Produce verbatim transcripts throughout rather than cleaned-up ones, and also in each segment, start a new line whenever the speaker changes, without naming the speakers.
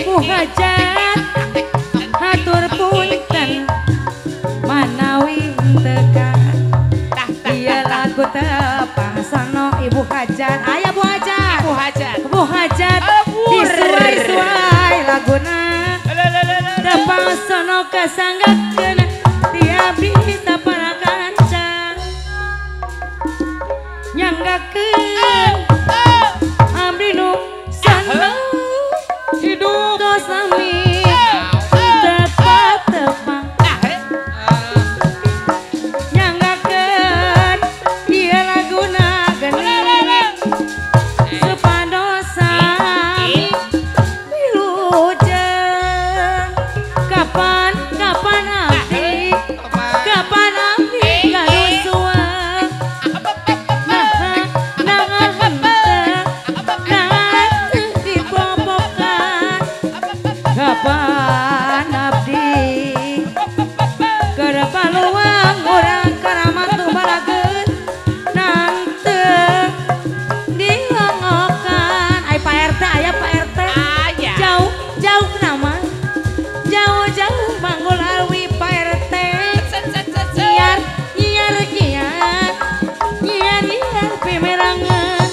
ibu hajat hatur punten manawi teka iya lagu tepasano ibu hajat ayah bu hajat
ibu hajat
bu hajat disuai-suai laguna tepasano kasanggakeun tiabdi para kanca nyanggakeun abdi nu sana hidup sami tepat-tepat nyanggakeun ieu laguna geuning sepadosan wilujeng kapan kapan abdi kapan abdi gadusuan nah nah henteu nah dibobokan kapan abdi keur paluang urang karamat nu balageun nangteu dilongokan ay Pak R T aya Pak R T
aya
jauh jauh nama jauh-jauh manggul alwi Pak R T nyiar nyiar nyiar nyiar nyiar pemerangan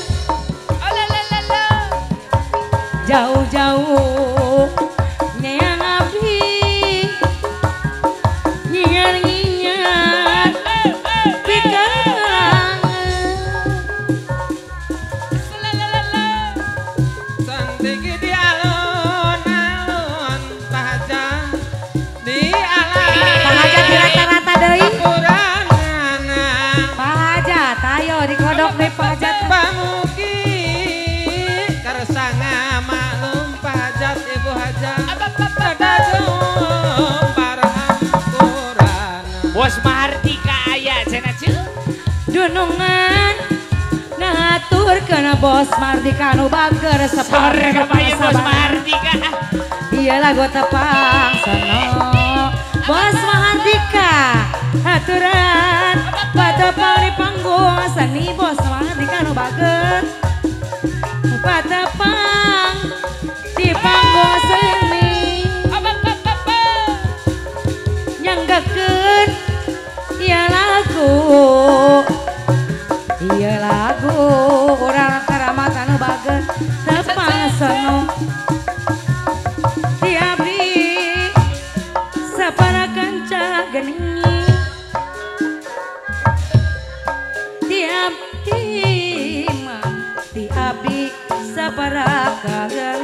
jauh-jauh nyayang abdi nyiar nyiar pikerangan
Santiki di alun-alun Pahajat di alam
Pak Hajat di rata-rata deui
kuranana
Pak Hajat ayo dikodok deui Pak Hajat
pamugi karsanga maklum Pahajat ibu hajat dadajung parahan kurana
Bos Mahardika aya cenah Cil
dunungan ngaturkeun bos Mardika nu bager
sore
saparek
kebayang Bos Mahardika
ieu lagu tepang sono bos Mahardika aturan patepang di panggung seni bos Mahardika nu bager patepang di panggung seni nyanggakeun ieu lagu ieu lagu urang karamat anu bager tepang sono ti abdi sapara kanca geuning ti abdi mah ti abdi sapara kageuning